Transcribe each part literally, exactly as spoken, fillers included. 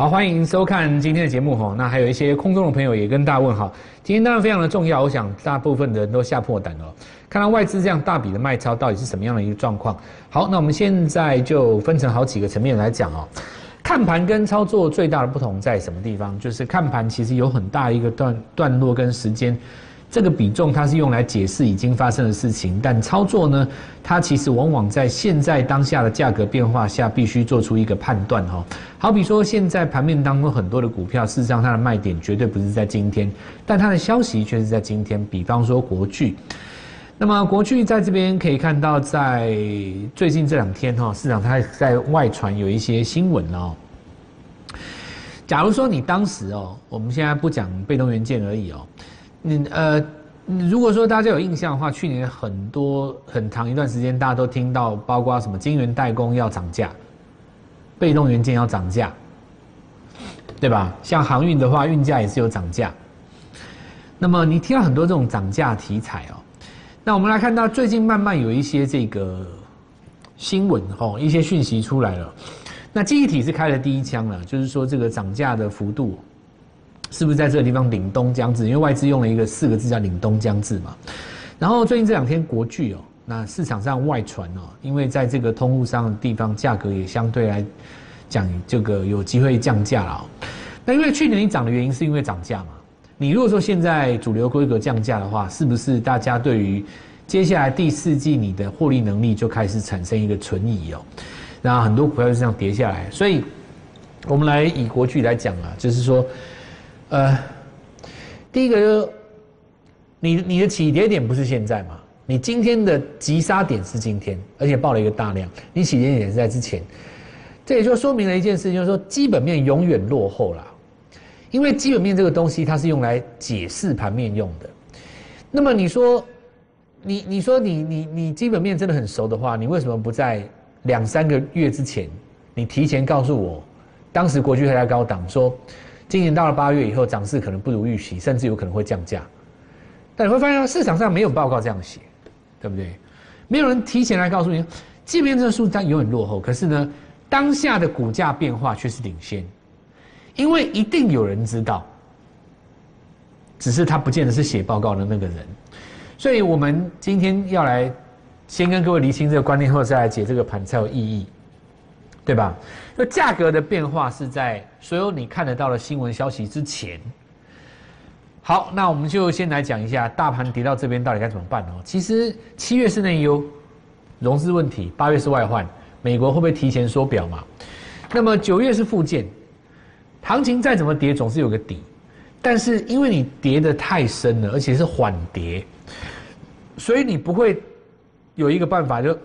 好，欢迎收看今天的节目哈。那还有一些空中的朋友也跟大家问好。今天当然非常的重要，我想大部分的人都吓破胆了。看到外资这样大笔的卖超，到底是什么样的一个状况？好，那我们现在就分成好几个层面来讲哦。看盘跟操作最大的不同在什么地方？就是看盘其实有很大一个段段落跟时间。这个比重它是用来解释已经发生的事情，但操作呢，它其实往往在现在当下的价格变化下，必须做出一个判断哈。好比说，现在盘面当中很多的股票，事实上它的卖点绝对不是在今天，但它的消息却是在今天。比方说国巨，那么国巨在这边可以看到，在最近这两天哈，市场它在外传有一些新闻哦。假如说你当时哦，我们现在不讲被动元件而已哦。你呃，如果说大家有印象的话，去年很多很长一段时间，大家都听到，包括什么晶圆代工要涨价，被动元件要涨价，对吧？像航运的话，运价也是有涨价。那么你听到很多这种涨价题材哦，那我们来看到最近慢慢有一些这个新闻哦，一些讯息出来了。那记忆体是开了第一枪了，就是说这个涨价的幅度。是不是在这个地方凛冬将至？因为外资用了一个四个字叫凛冬将至嘛。然后最近这两天国巨哦，那市场上外传哦，因为在这个通路上的地方价格也相对来讲这个有机会降价了哦。那因为去年你涨的原因是因为涨价嘛。你如果说现在主流规格降价的话，是不是大家对于接下来第四季你的获利能力就开始产生一个存疑哦？然后很多股票就这样跌下来。所以我们来以国巨来讲啊，就是说。呃，第一个就是你你的起跌点不是现在嘛？你今天的急杀点是今天，而且爆了一个大量，你起跌点是在之前，这也就说明了一件事情，就是说基本面永远落后啦。因为基本面这个东西它是用来解释盘面用的。那么你说，你你说你你你基本面真的很熟的话，你为什么不在两三个月之前，你提前告诉我，当时国巨还在高档说。今年到了八月以后，涨势可能不如预期，甚至有可能会降价。但你会发现市场上没有报告这样写，对不对？没有人提前来告诉你，即便这个数字它永远落后，可是呢，当下的股价变化却是领先，因为一定有人知道，只是他不见得是写报告的那个人。所以我们今天要来先跟各位厘清这个观念，后再来解这个盘才有意义。对吧？就价格的变化是在所有你看得到的新闻消息之前。好，那我们就先来讲一下大盘跌到这边到底该怎么办哦。其实七月是内忧，融资问题；八月是外患，美国会不会提前缩表嘛？那么九月是复健，行情再怎么跌总是有个底，但是因为你跌得太深了，而且是缓跌，所以你不会有一个办法就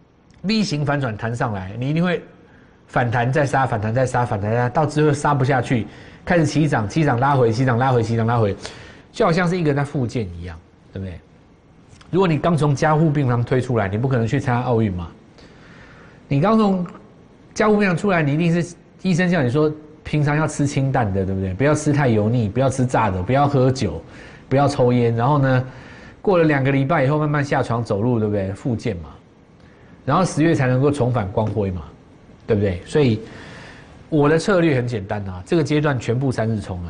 V 型反转弹上来，你一定会。反弹再杀，反弹再杀，反弹再杀，到最后杀不下去，开始起涨，起涨拉回，起涨拉回，起涨拉回，就好像是一个人在复健一样，对不对？如果你刚从加护病房推出来，你不可能去参加奥运嘛。你刚从加护病房出来，你一定是医生叫你说，平常要吃清淡的，对不对？不要吃太油腻，不要吃炸的，不要喝酒，不要抽烟。然后呢，过了两个礼拜以后，慢慢下床走路，对不对？复健嘛，然后十月才能够重返光辉嘛。对不对？所以我的策略很简单啊，这个阶段全部三日冲啊。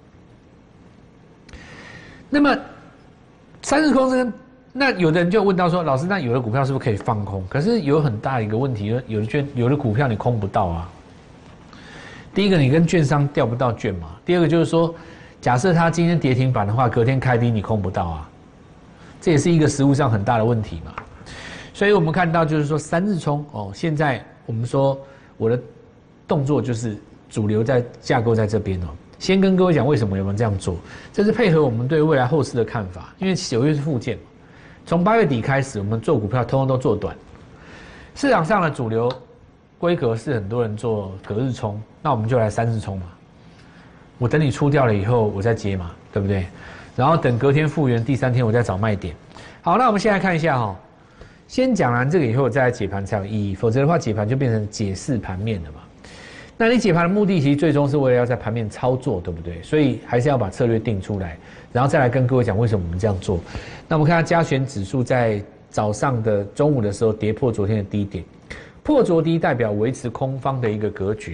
那么三日空这个，那有的人就问到说，老师，那有的股票是不是可以放空？可是有很大一个问题，有的券有的股票你空不到啊。第一个，你跟券商调不到券嘛；第二个就是说，假设它今天跌停板的话，隔天开低你空不到啊，这也是一个实务上很大的问题嘛。所以我们看到就是说三日冲哦，现在。我们说我的动作就是主流在架构在这边哦，先跟各位讲为什么我们这样做，这是配合我们对未来后市的看法。因为九月是复健嘛，从八月底开始，我们做股票通通都做短。市场上的主流规格是很多人做隔日冲，那我们就来三日冲嘛。我等你出掉了以后，我再接嘛，对不对？然后等隔天复原，第三天我再找卖点。好，那我们现在看一下哈、哦。先讲完这个以后，再来解盘才有意义。否则的话，解盘就变成解释盘面了嘛。那你解盘的目的，其实最终是为了要在盘面操作，对不对？所以还是要把策略定出来，然后再来跟各位讲为什么我们这样做。那我们看它加权指数在早上的中午的时候跌破昨天的低点，破昨低代表维持空方的一个格局。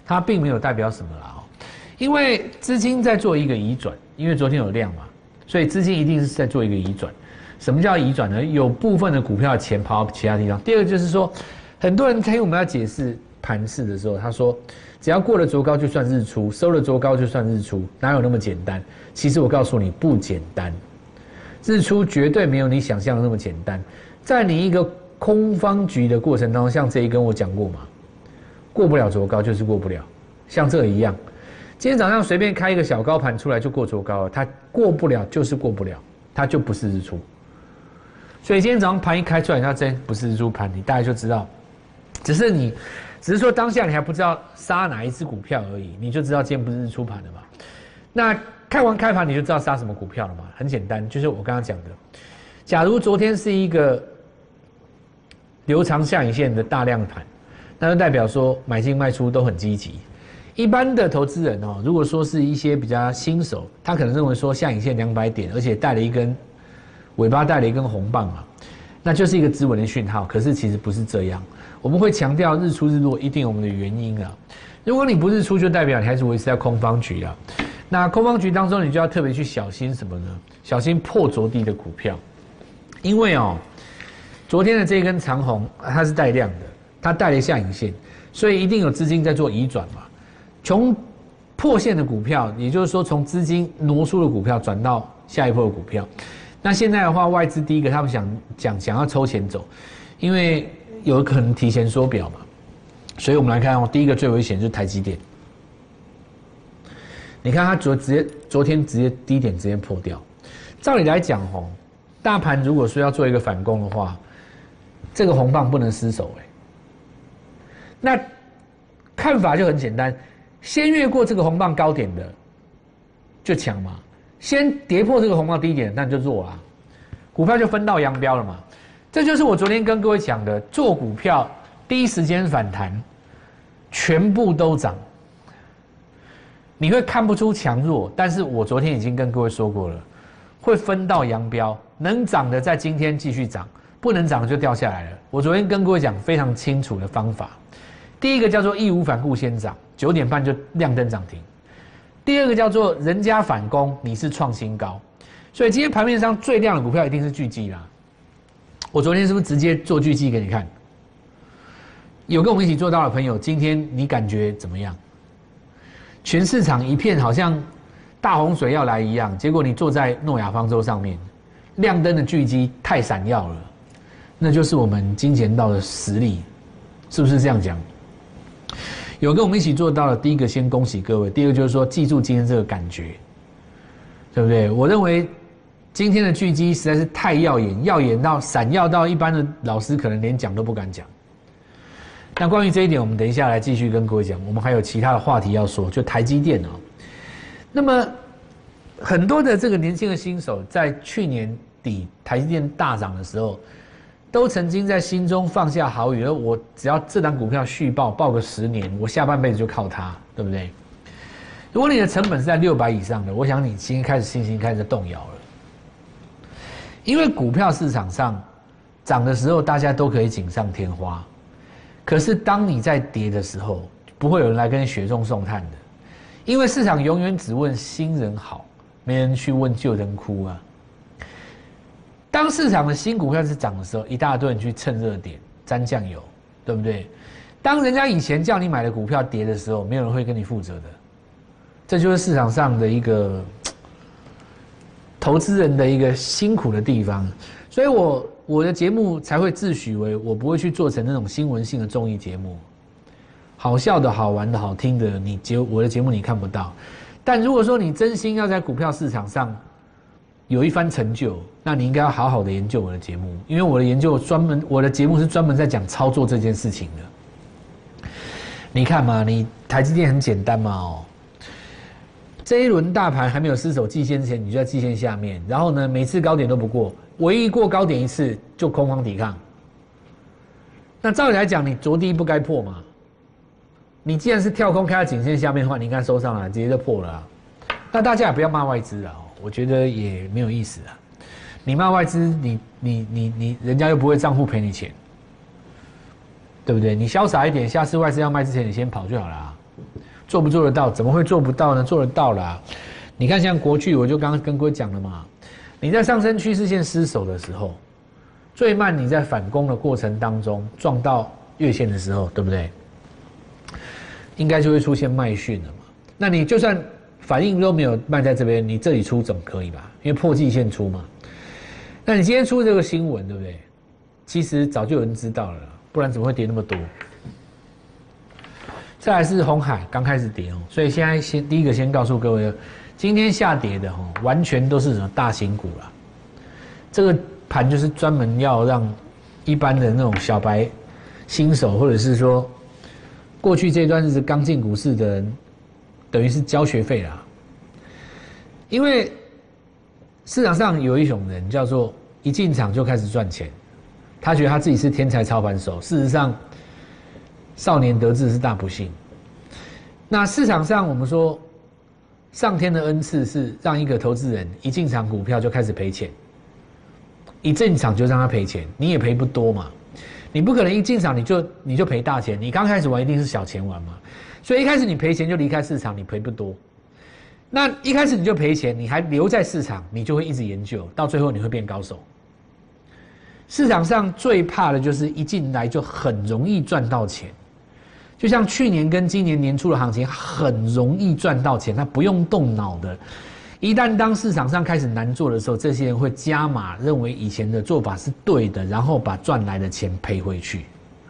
它并没有代表什么啦哦，因为资金在做一个移转，因为昨天有量嘛，所以资金一定是在做一个移转。什么叫移转呢？有部分的股票的钱跑到其他地方。第二个就是说，很多人听我们要解释盘势的时候，他说只要过了昨高就算日出，收了昨高就算日出，哪有那么简单？其实我告诉你不简单，日出绝对没有你想象的那么简单。在你一个空方局的过程当中，像这一根我讲过嘛，过不了昨高就是过不了，像这一样，今天早上随便开一个小高盘出来就过昨高了，它过不了就是过不了，它就不是日出。所以今天早上盘一开出来，它真不是日出盘，你大概就知道，只是你，只是说当下你还不知道杀哪一只股票而已，你就知道今天不是日出盘了嘛。那看完开盘你就知道杀什么股票了嘛，很简单，就是我刚刚讲的，假如昨天是一个留长下影线的大量盘，那就代表说买进卖出都很积极。一般的投资人哦，如果说是一些比较新手，他可能认为说下影线两百点，而且带了一根尾巴带了一根红棒嘛，那就是一个止稳的讯号。可是其实不是这样，我们会强调日出日落一定有我们的原因啊。如果你不日出，就代表你还是维持在空方局啊。那空方局当中，你就要特别去小心什么呢？小心破昨低的股票，因为哦。昨天的这一根长红，它是带量的，它带了下影线，所以一定有资金在做移转嘛。从破线的股票，也就是说从资金挪出的股票转到下一波的股票。那现在的话，外资第一个他们想讲想要抽钱走，因为有可能提前缩表嘛。所以我们来看哦，第一个最危险就是台积电。你看它昨直接昨天直接低点直接破掉，照理来讲哦，大盘如果说要做一个反攻的话，这个红棒不能失手哎，那看法就很简单，先越过这个红棒高点的就抢嘛，先跌破这个红棒低点那你就弱啦，股票就分道扬镳了嘛。这就是我昨天跟各位讲的，做股票第一时间反弹，全部都涨，你会看不出强弱，但是我昨天已经跟各位说过了，会分道扬镳，能涨的在今天继续涨。不能涨就掉下来了。我昨天跟各位讲非常清楚的方法，第一个叫做义无反顾先涨，九点半就亮灯涨停；第二个叫做人家反攻，你是创新高。所以今天盘面上最亮的股票一定是巨基啦。我昨天是不是直接做巨基给你看？有跟我们一起做到的朋友，今天你感觉怎么样？全市场一片好像大洪水要来一样，结果你坐在诺亚方舟上面，亮灯的巨基太闪耀了。那就是我们金钱道的实力，是不是这样讲？有跟我们一起做到的，第一个先恭喜各位，第二个就是说记住今天这个感觉，对不对？我认为今天的巨基实在是太耀眼，耀眼到闪耀到一般的老师可能连讲都不敢讲。那关于这一点，我们等一下来继续跟各位讲。我们还有其他的话题要说，就台积电哦。那么很多的这个年轻的新手，在去年底台积电大涨的时候，都曾经在心中放下豪语，而我只要这档股票续报报个十年，我下半辈子就靠它，对不对？如果你的成本是在六百以上的，我想你今天开始信心开始动摇了，因为股票市场上涨的时候，大家都可以锦上添花，可是当你在跌的时候，不会有人来跟你雪中送炭的，因为市场永远只问新人好，没人去问旧人哭啊。当市场的新股票是涨的时候，一大堆人去蹭热点沾酱油，对不对？当人家以前叫你买的股票跌的时候，没有人会跟你负责的。这就是市场上的一个投资人的一个辛苦的地方。所以我我的节目才会自诩为我不会去做成那种新闻性的综艺节目，好笑的好玩的好听的，你节我的节目你看不到。但如果说你真心要在股票市场上有一番成就，那你应该要好好的研究我的节目，因为我的研究专门，我的节目是专门在讲操作这件事情的。你看嘛，你台积电很简单嘛哦，这一轮大盘还没有失守季线之前，你就在季线下面，然后呢，每次高点都不过，唯一过高点一次就空方抵抗。那照理来讲，你着低不该破嘛？你既然是跳空开到颈线下面的话，你应该收上来，直接就破了啊。那大家也不要骂外资啊，我觉得也没有意思啊。你骂外资，你你你你，人家又不会账户赔你钱，对不对？你潇洒一点，下次外资要卖之前，你先跑就好了啊。 做不做得到？怎么会做不到呢？做得到啦。你看，像国巨，我就刚刚跟各位讲了嘛，你在上升趋势线失守的时候，最慢你在反攻的过程当中撞到月线的时候，对不对？应该就会出现卖讯了嘛。那你就算反应都没有卖在这边，你这里出总可以吧？因为破季线出嘛。那你今天出这个新闻，对不对？其实早就有人知道了啦，不然怎么会跌那么多？再来是鸿海刚开始跌哦，所以现在先第一个先告诉各位，今天下跌的哦，完全都是什么大型股啦。这个盘就是专门要让一般的那种小白新手，或者是说过去这段日子刚进股市的人，等于是交学费啦。因为市场上有一种人叫做一进场就开始赚钱，他觉得他自己是天才操盘手，事实上少年得志是大不幸。那市场上我们说上天的恩赐是让一个投资人一进场股票就开始赔钱，一进场就让他赔钱，你也赔不多嘛，你不可能一进场你就你就赔大钱，你刚开始玩一定是小钱玩嘛，所以一开始你赔钱就离开市场，你赔不多。那一开始你就赔钱，你还留在市场，你就会一直研究，到最后你会变高手。市场上最怕的就是一进来就很容易赚到钱，就像去年跟今年年初的行情很容易赚到钱，它不用动脑的。一旦当市场上开始难做的时候，这些人会加码，认为以前的做法是对的，然后把赚来的钱赔回去。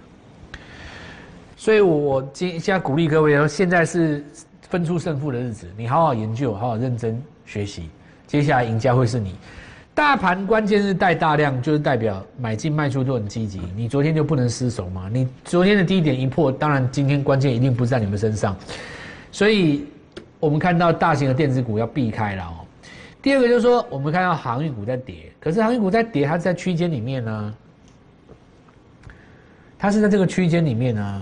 所以我今现在鼓励各位说，现在是分出胜负的日子，你好好研究，好好认真学习，接下来赢家会是你。大盘关键是带大量，就是代表买进卖出都很积极。你昨天就不能失手嘛？你昨天的低点一破，当然今天关键一定不是在你们身上。所以我们看到大型的电子股要避开了哦。第二个就是说，我们看到航运股在跌，可是航运股在跌，它是在区间里面呢，它是在这个区间里面呢。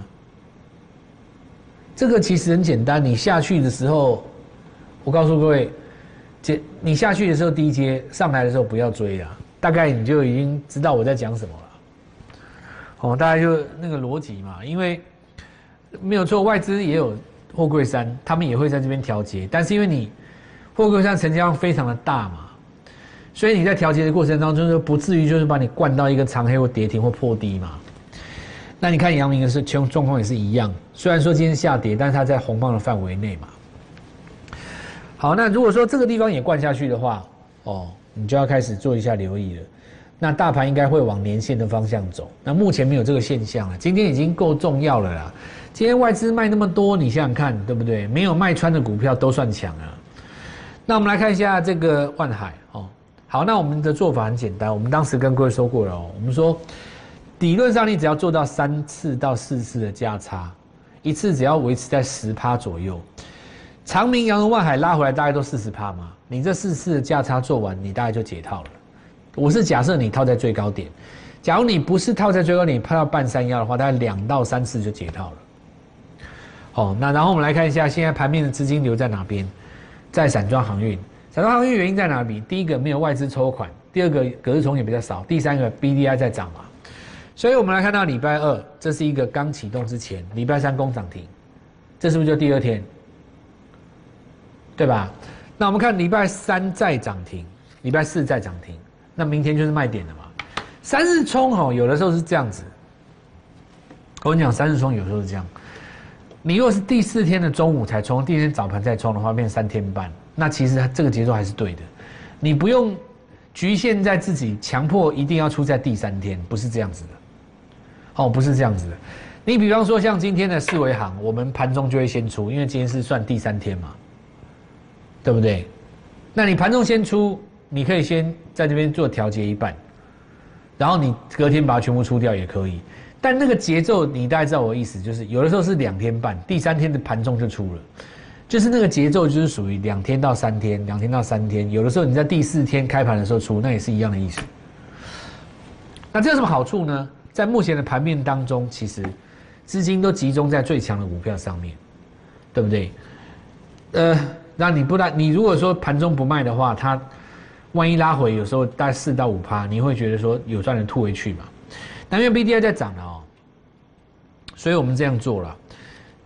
这个其实很简单，你下去的时候，我告诉各位，你下去的时候低接，上来的时候不要追啊，大概你就已经知道我在讲什么了。哦，大概就那个逻辑嘛，因为没有错，外资也有货柜三，他们也会在这边调节，但是因为你货柜三成交量非常的大嘛，所以你在调节的过程当中就不至于就是把你灌到一个长黑或跌停或破低嘛。那你看阳明的是状况也是一样，虽然说今天下跌，但是它在红棒的范围内嘛。好，那如果说这个地方也灌下去的话，哦，你就要开始做一下留意了。那大盘应该会往年线的方向走，那目前没有这个现象了，今天已经够重要了啦。今天外资卖那么多，你想想看，对不对？没有卖穿的股票都算强啊。那我们来看一下这个万海哦。好，那我们的做法很简单，我们当时跟各位说过了哦，我们说理论上你只要做到三次到四次的价差，一次只要维持在 百分之十 左右。长明、阳明、万海拉回来大概都 百分之四十 嘛，你这四次的价差做完，你大概就解套了。我是假设你套在最高点，假如你不是套在最高点，套到半山腰的话，大概两到三次就解套了。好，那然后我们来看一下现在盘面的资金流在哪边，在散装航运。散装航运原因在哪里？第一个没有外资抽款，第二个隔日冲也比较少，第三个 B D I 在涨嘛。所以我们来看到礼拜二，这是一个刚启动之前，礼拜三攻涨停，这是不是就第二天？对吧？那我们看礼拜三再涨停，礼拜四再涨停，那明天就是卖点了嘛。三日冲吼，有的时候是这样子。我跟你讲，三日冲有时候是这样。你如果是第四天的中午才冲，第一天早盘再冲的话，变三天半，那其实这个节奏还是对的。你不用局限在自己，强迫一定要出在第三天，不是这样子的。哦，不是这样子的。你比方说像今天的四维航，我们盘中就会先出，因为今天是算第三天嘛。对不对？那你盘中先出，你可以先在这边做调节一半，然后你隔天把它全部出掉也可以。但那个节奏你大概知道我的意思，就是有的时候是两天半，第三天的盘中就出了，就是那个节奏就是属于两天到三天，两天到三天。有的时候你在第四天开盘的时候出，那也是一样的意思。那这有什么好处呢？在目前的盘面当中，其实资金都集中在最强的股票上面，对不对？呃。那你不然，你如果说盘中不卖的话，它万一拉回，有时候大概四到五趴，你会觉得说有赚人吐回去嘛？那因为 B D I 在涨了哦，所以我们这样做了。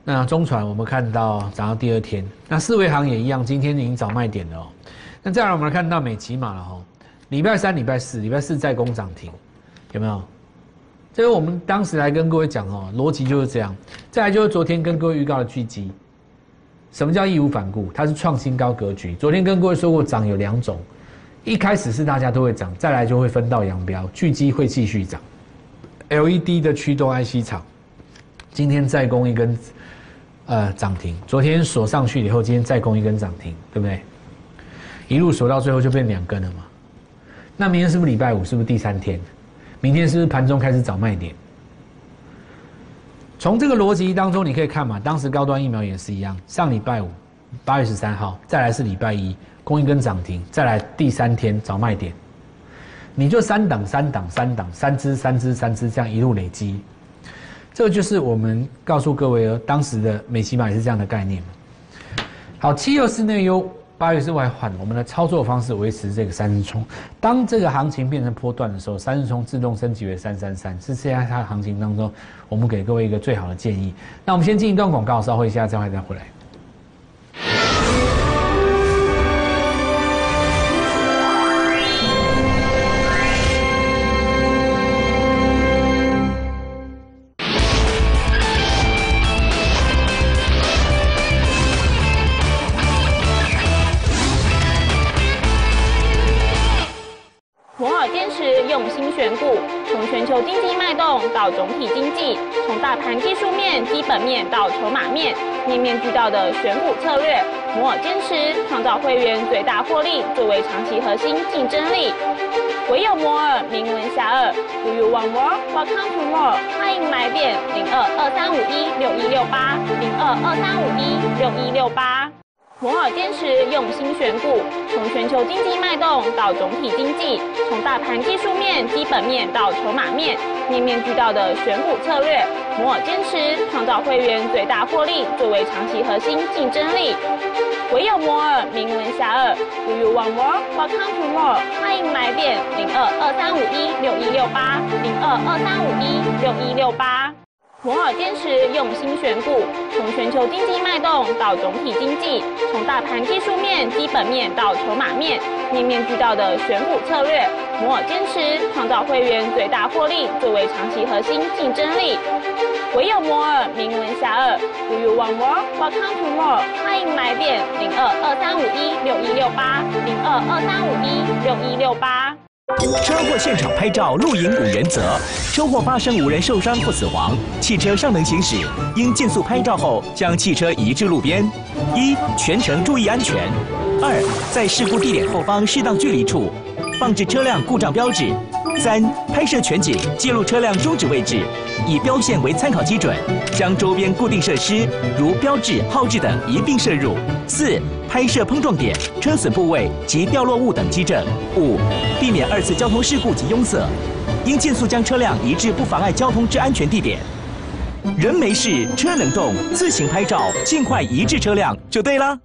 那中传我们看到涨到第二天，那四维行也一样，今天已经找卖点了哦。那再来我们来看到美骑马了哈，礼拜三、礼拜四，礼拜四再攻涨停，有没有？这个我们当时来跟各位讲哦，逻辑就是这样。再来就是昨天跟各位预告的巨基，什么叫义无反顾？它是创新高格局。昨天跟各位说过，涨有两种，一开始是大家都会涨，再来就会分道扬镳，巨基会继续涨。L E D 的驱动 I C 厂，今天再攻一根呃涨停，昨天锁上去以后，今天再攻一根涨停，对不对？一路锁到最后就变两根了嘛。那明天是不是礼拜五？是不是第三天？明天是不是盘中开始找卖点？从这个逻辑当中，你可以看嘛，当时高端疫苗也是一样，上礼拜五八月十三号，再来是礼拜一攻一根涨停，再来第三天找卖点，你就三档三档三档三支三支三支这样一路累积，这个就是我们告诉各位哦，当时的美骑马也是这样的概念。好，七二四内忧。八月是外换，我们的操作方式维持这个三日冲。当这个行情变成波段的时候，三日冲自动升级为三三三，是现在它的行情当中，我们给各位一个最好的建议。那我们先进一段广告，稍后一下再会再回来。 从全球经济脉动到总体经济，从大盘技术面、基本面到筹码面，面面俱到的选股策略，摩尔坚持创造会员最大获利作为长期核心竞争力。唯有摩尔名闻遐迩 ，Do you want more? Welcome to more。欢迎来电零二二三五一六一六八零二二三五一六一六八。摩尔坚持用心选股，从全球经济脉动到总体经济，从大盘技术面、基本面到筹码面，面面俱到的选股策略，摩尔坚持创造会员最大获利作为长期核心竞争力。唯有摩尔名闻遐迩 ，Do you want more? Welcome to more。欢迎来电零二二三五一六一六八零二二三五一六一六八。摩尔坚持用心选股，从全球经济脉动到总体经济，从大盘技术面、基本面到筹码面，面面俱到的选股策略，摩尔坚持创造会员最大获利作为长期核心竞争力。唯有摩尔名闻遐迩 ，Do you want more? Welcome to more。欢迎来电零二二三五一六一六八零二二三五一六一六八。 车祸现场拍照录影五原则：车祸发生无人受伤或死亡，汽车尚能行驶，应尽速拍照后将汽车移至路边。一、全程注意安全；二、在事故地点后方适当距离处放置车辆故障标志；三、拍摄全景，记录车辆终止位置，以标线为参考基准，将周边固定设施如标志、号志等一并摄入；四、拍摄碰撞点、车损部位及掉落物等基证；五、避免二次交通事故及拥塞，应尽速将车辆移至不妨碍交通之安全地点。人没事，车能动，自行拍照，尽快移至车辆就对了。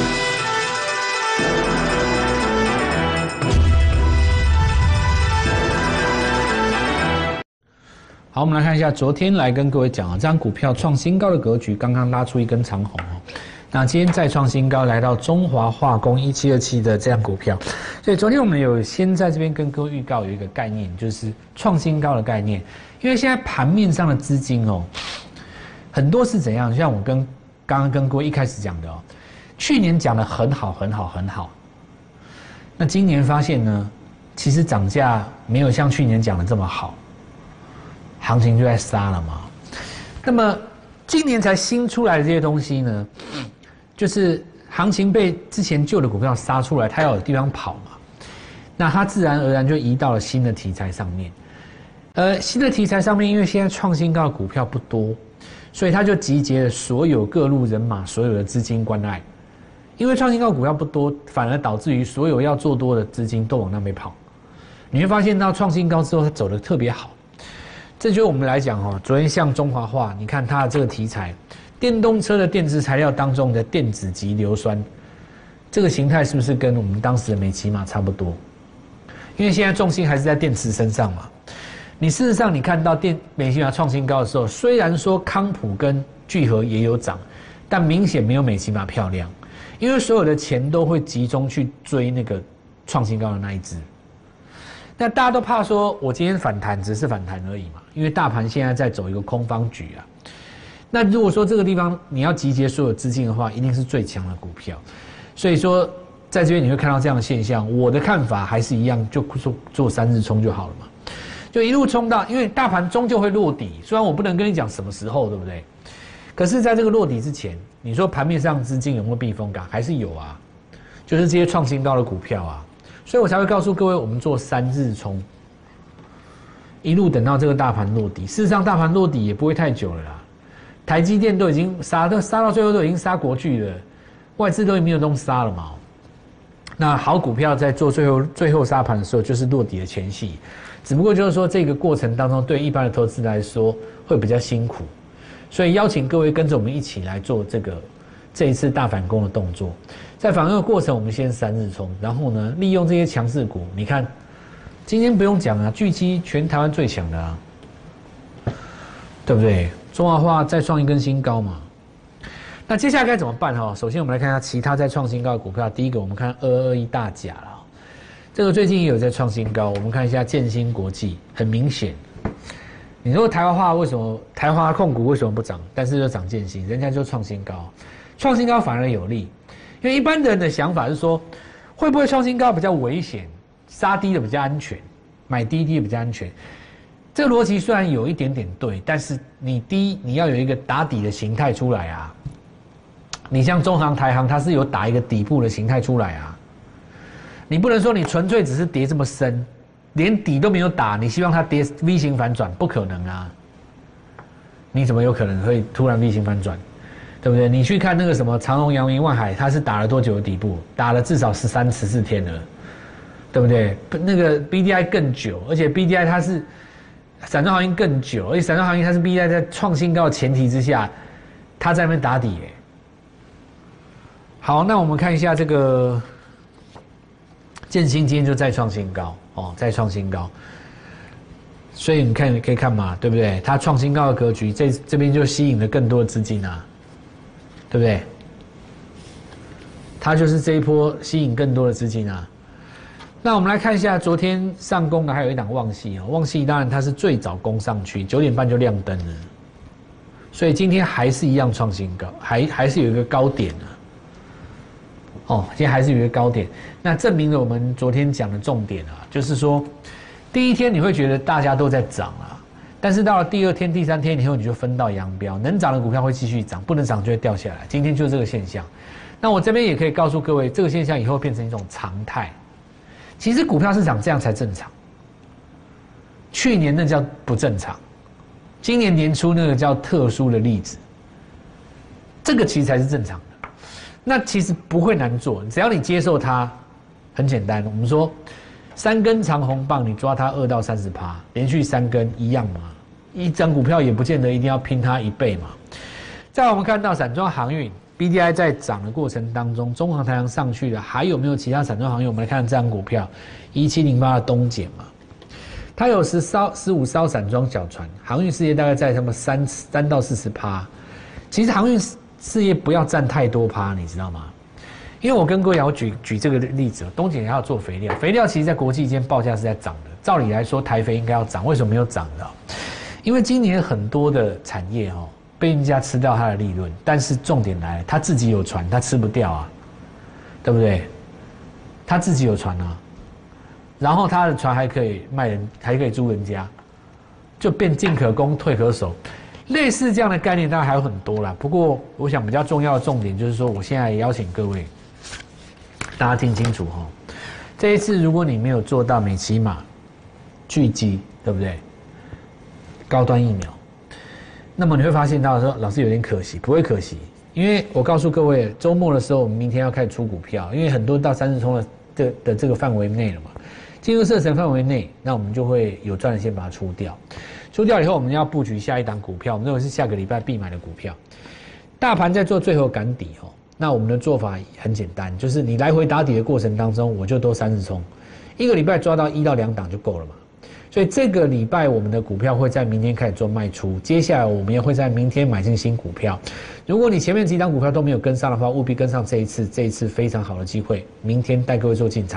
好，我们来看一下，昨天来跟各位讲啊，这张股票创新高的格局，刚刚拉出一根长红哦。那今天再创新高，来到中华化工一七二七的这样股票，所以昨天我们有先在这边跟各位预告有一个概念，就是创新高的概念。因为现在盘面上的资金哦，很多是怎样？像我跟刚刚跟各位一开始讲的哦，去年讲的很好很好很好，那今年发现呢，其实涨价没有像去年讲的这么好。行情就在杀了嘛，那么今年才新出来的这些东西呢，就是行情被之前旧的股票杀出来，它要有地方跑嘛，那它自然而然就移到了新的题材上面。呃，新的题材上面，因为现在创新高的股票不多，所以它就集结了所有各路人马、所有的资金关爱。因为创新高的股票不多，反而导致于所有要做多的资金都往那边跑。你会发现到创新高之后，它走得特别好。这就是我们来讲哦，昨天像中华化，你看它的这个题材，电动车的电池材料当中的电子级硫酸，这个形态是不是跟我们当时的美骑马差不多？因为现在重心还是在电池身上嘛。 你事实上你看到电美琪玛创新高的时候，虽然说康普跟聚合也有涨，但明显没有美琪玛漂亮，因为所有的钱都会集中去追那个创新高的那一只。那大家都怕说，我今天反弹只是反弹而已嘛，因为大盘现在在走一个空方局啊。那如果说这个地方你要集结所有资金的话，一定是最强的股票。所以说，在这边你会看到这样的现象。我的看法还是一样，就做做三日冲就好了嘛，就一路冲到，因为大盘终究会落底。虽然我不能跟你讲什么时候，对不对？可是在这个落底之前，你说盘面上资金有没有避风港？还是有啊，就是这些创新高的股票啊。所以我才会告诉各位，我们做三日冲，一路等到这个大盘落底。事实上，大盘落底也不会太久了啦。台积电都已经杀到杀到最后都已经杀国巨了，外资都没有东杀了嘛。那好股票在做最后最后杀盘的时候，就是落底的前夕。只不过就是说，这个过程当中，对一般的投资来说会比较辛苦，所以邀请各位跟着我们一起来做这个这一次大反攻的动作。在反攻的过程，我们先三日冲，然后呢，利用这些强势股。你看，今天不用讲啊，巨基全台湾最强的啊，对不对？中华化再创一根新高嘛。那接下来该怎么办哈？首先我们来看一下其他在创新高的股票。第一个，我们看二二二一大甲了，这个最近也有在创新高。我们看一下建新国际，很明显，你说台华化为什么台华控股为什么不涨？但是就涨建新，人家就创新高，创新高反而有利。因为一般人的想法是说，会不会创新高比较危险，杀低的比较安全，买低低的比较安全。这个逻辑虽然有一点点对，但是你第一你要有一个打底的形态出来啊。你像中航、台航，它是有打一个底部的形态出来啊。你不能说你纯粹只是跌这么深，连底都没有打，你希望它跌 V 型反转，不可能啊。你怎么有可能会突然 V 型反转？对不对？你去看那个什么长荣、阳明、万海，它是打了多久的底部？打了至少十三、十四天了，对不对？那个 B D I 更久，而且 B D I 它是散装航运更久，而且散装航运它是 B D I 在创新高的前提之下，它在那边打底耶。好，那我们看一下这个建新今天就再创新高哦，再创新高。所以你看可以看嘛，对不对？它创新高的格局，这这边就吸引了更多的资金啊。对不对？它就是这一波吸引更多的资金啊。那我们来看一下昨天上攻的还有一档旺系哦，旺系当然它是最早攻上去，九点半就亮灯了，所以今天还是一样创新高，还还是有一个高点啊。哦，今天还是有一个高点，那证明了我们昨天讲的重点啊，就是说第一天你会觉得大家都在涨啊。但是到了第二天、第三天以后，你就分道扬镳，能涨的股票会继续涨，不能涨就会掉下来。今天就是这个现象。那我这边也可以告诉各位，这个现象以后变成一种常态。其实股票市场这样才正常。去年那叫不正常，今年年初那个叫特殊的例子。这个其实才是正常的。那其实不会难做，只要你接受它，很简单。我们说三根长红棒，你抓它二到三十趴，连续三根一样嘛。一张股票也不见得一定要拼它一倍嘛。再我们看到散装航运 B D I 在涨的过程当中，中航、台航上去了，还有没有其他散装航运？我们来看这张股票一七零八的东碱嘛，它有十艘、十五艘散装小船，航运事业大概在他们三三到四十趴。其实航运事业不要占太多趴，你知道吗？因为我跟各位要举举这个例子，东碱也要做肥料，肥料其实在国际间报价是在涨的，照理来说台肥应该要涨，为什么没有涨呢？因为今年很多的产业哦被人家吃掉它的利润，但是重点来了，他自己有船，他吃不掉啊，对不对？他自己有船啊，然后他的船还可以卖人，还可以租人家，就变进可攻退可守。类似这样的概念当然还有很多啦，不过我想比较重要的重点就是说，我现在也邀请各位大家听清楚哈，这一次如果你没有做到美琪玛、巨基，对不对？高端疫苗，那么你会发现到说，老师有点可惜，不会可惜，因为我告诉各位，周末的时候我们明天要开始出股票，因为很多到三十冲的的的这个范围内了嘛，进入射程范围内，那我们就会有赚的先把它出掉，出掉以后我们要布局下一档股票，我们认为是下个礼拜必买的股票。大盘在做最后赶底哦，那我们的做法很简单，就是你来回打底的过程当中，我就都三日冲，一个礼拜抓到一到两档就够了嘛。 所以这个礼拜我们的股票会在明天开始做卖出，接下来我们也会在明天买进新股票。如果你前面几档股票都没有跟上的话，务必跟上这一次，这一次非常好的机会，明天带各位做进场。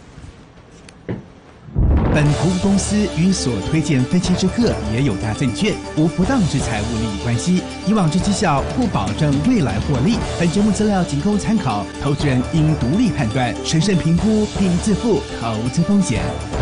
本服务公司与所推荐分期之客也有大证券无不当之财务利益关系，以往之绩效不保证未来获利。本节目资料仅供参考，投资人应独立判断、审慎评估并自负投资风险。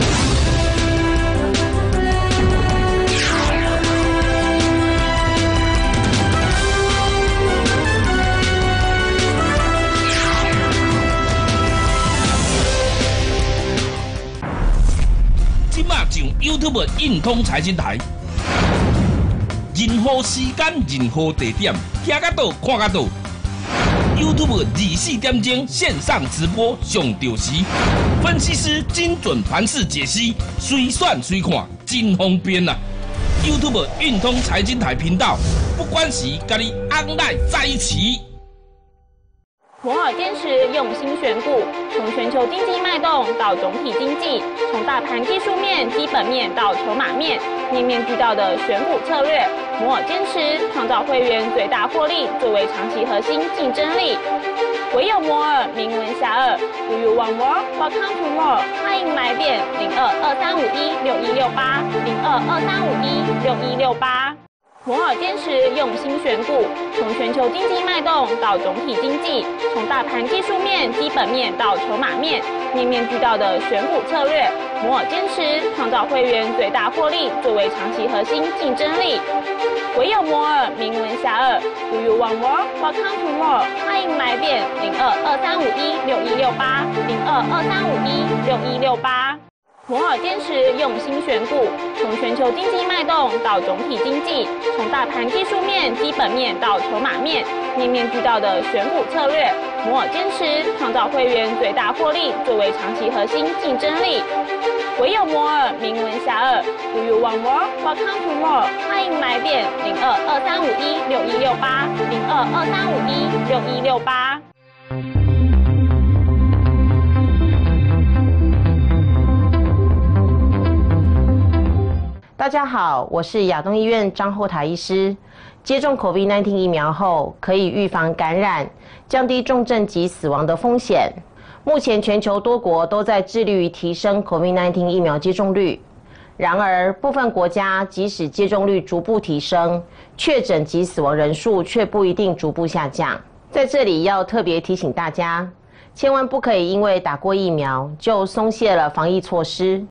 上 YouTube 运通财经台，任何时间、任何地点，听得到、看得到。YouTube 二十四点钟线上直播上到时，分析师精准盘势解析，随选随看，真方便啊 ！YouTube 运通财经台频道，不管时，跟你 online 在一起。 摩尔坚持用心选股，从全球经济脉动到总体经济，从大盘技术面、基本面到筹码面，面面俱到的选股策略。摩尔坚持创造会员最大获利作为长期核心竞争力。唯有摩尔名闻遐迩。Do you want more? Welcome to more。欢迎来电零二二三五一六一六八零二二三五一六一六八。摩尔坚持用心选股，从全球经济脉动到总体经济，从大盘技术面、基本面到筹码面，面面俱到的选股策略。摩尔坚持创造会员最大获利作为长期核心竞争力。唯有摩尔名闻遐迩。Do you want more? Welcome to more。欢迎来电零二二三五一六一六八零二二三五一六一六八。摩尔坚持用心选股，从全球经济脉动到总体经济，从大盘技术面、基本面到筹码面，面面俱到的选股策略。摩尔坚持创造会员最大获利作为长期核心竞争力。唯有摩尔名闻遐迩。Do you want more? Welcome to more。欢迎来电零二二三五一六一六八零二二三五一六一六八。 大家好，我是亚东医院张后台医师。接种 COVID 十九 疫苗后，可以预防感染，降低重症及死亡的风险。目前全球多国都在致力于提升 COVID 十九 疫苗接种率。然而，部分国家即使接种率逐步提升，确诊及死亡人数却不一定逐步下降。在这里要特别提醒大家，千万不可以因为打过疫苗就松懈了防疫措施。